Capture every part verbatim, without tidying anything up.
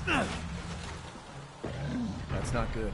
That's not good.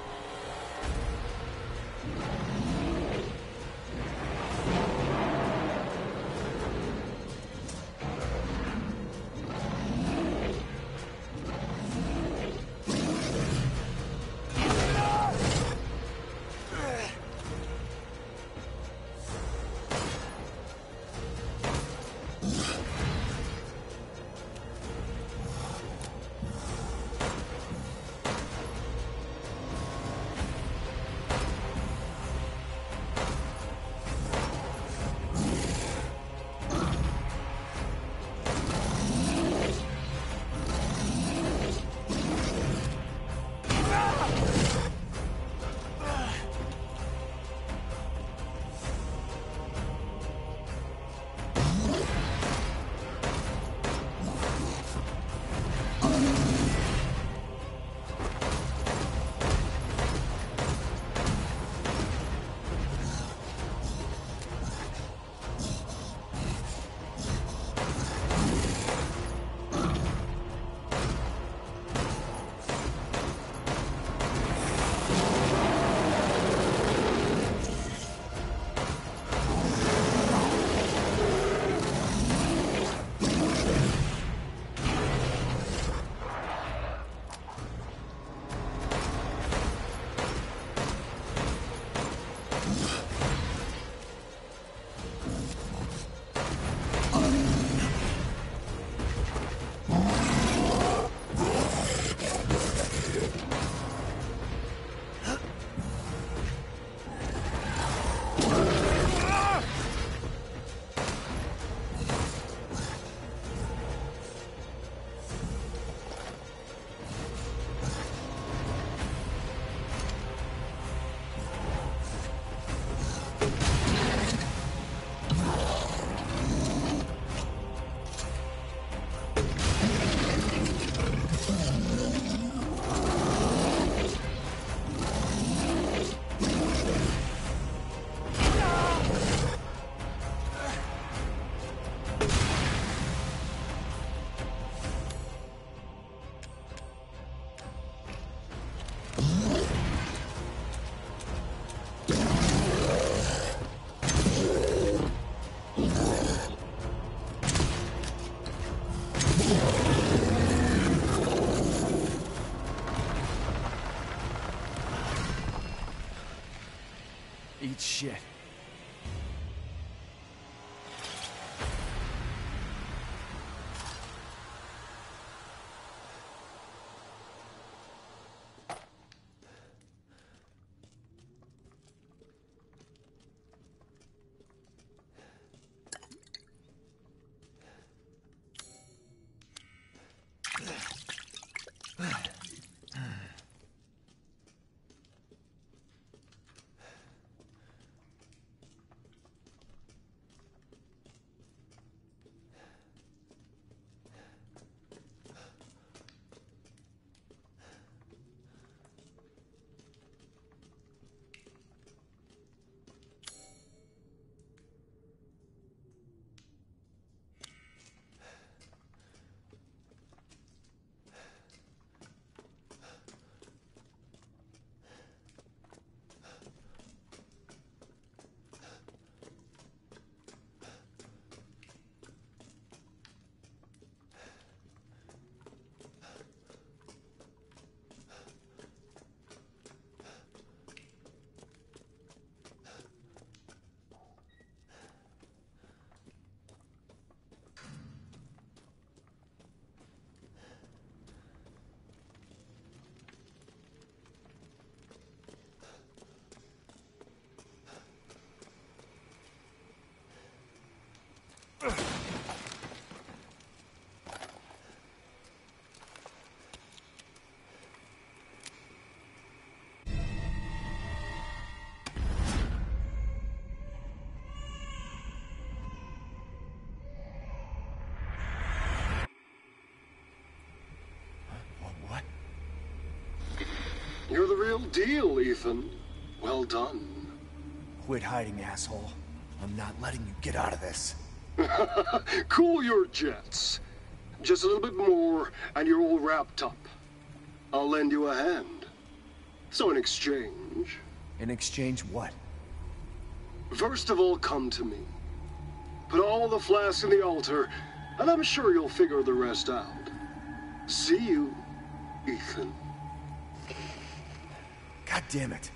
Eat shit. You're the real deal, Ethan. Well done. Quit hiding, asshole. I'm not letting you get out of this. Cool your jets. Just a little bit more, and you're all wrapped up. I'll lend you a hand. So in exchange... In exchange what? First of all, come to me. Put all the flasks in the altar, and I'm sure you'll figure the rest out. See you, Ethan. God damn it.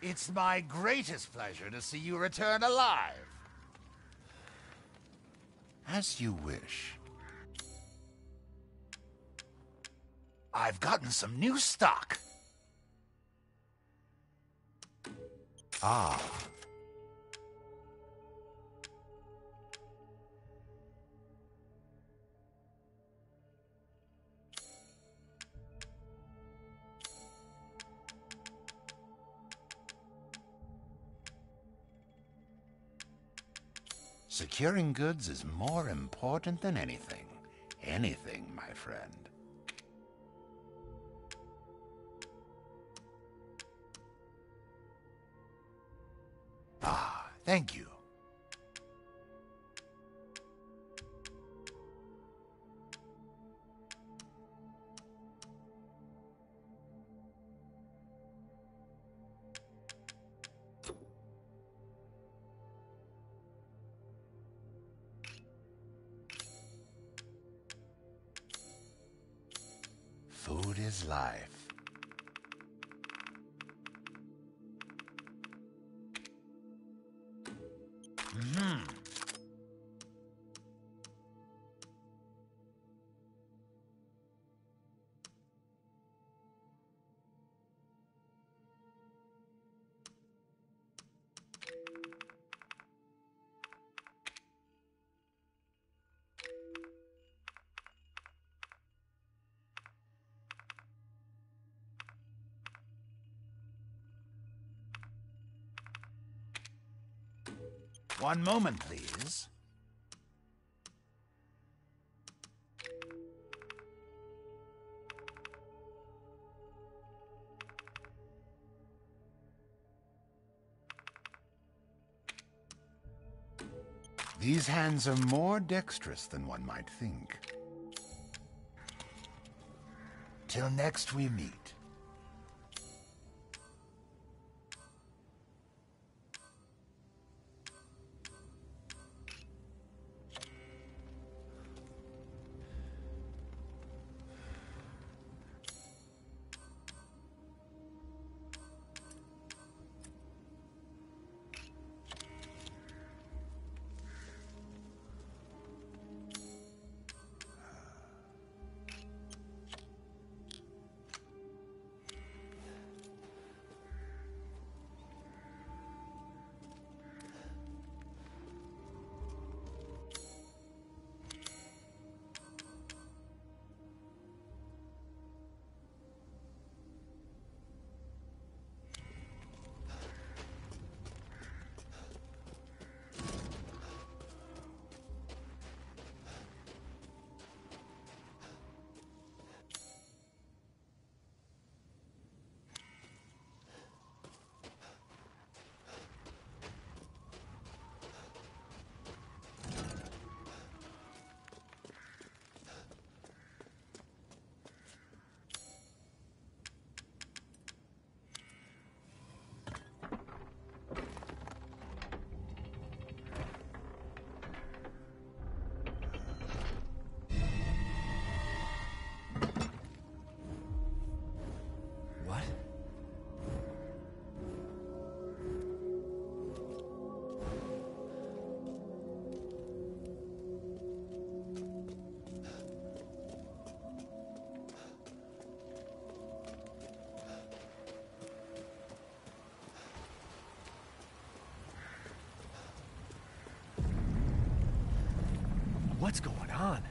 It's my greatest pleasure to see you return alive. As you wish. I've gotten some new stock. Ah. Securing goods is more important than anything. Anything, my friend. Ah, thank you. Food is life. Mm-hmm. One moment, please. These hands are more dexterous than one might think. Till next we meet. What? What's going on?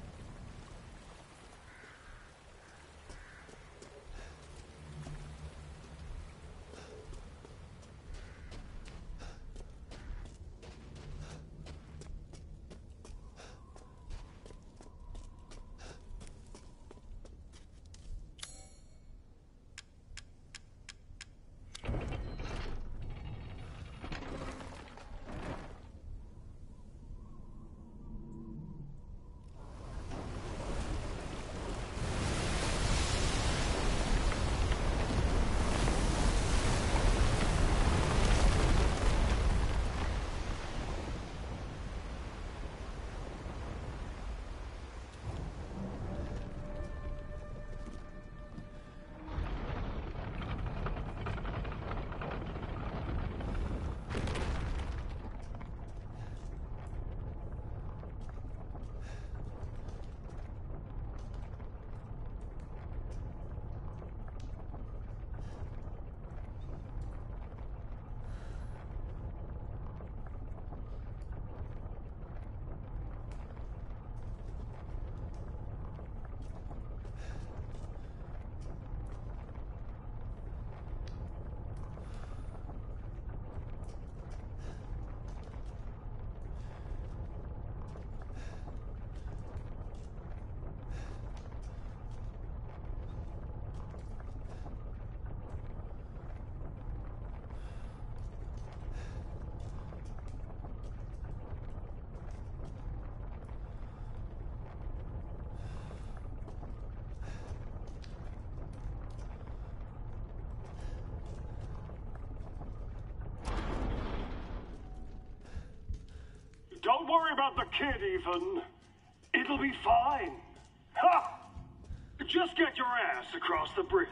Don't worry about the kid, Ethan. It'll be fine. Ha! Just get your ass across the bridge.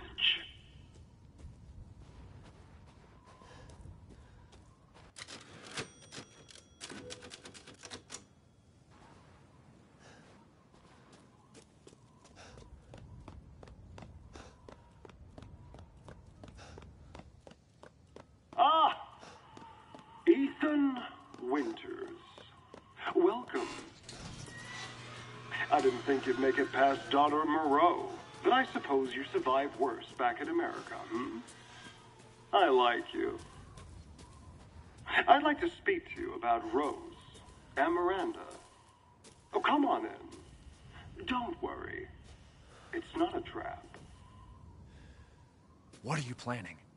Ah! Ethan Winters. Welcome. I didn't think you'd make it past Daughter Moreau, but I suppose you survived worse back in America, hmm? I like you. I'd like to speak to you about Rose and Miranda. Oh, come on in. Don't worry. It's not a trap. What are you planning?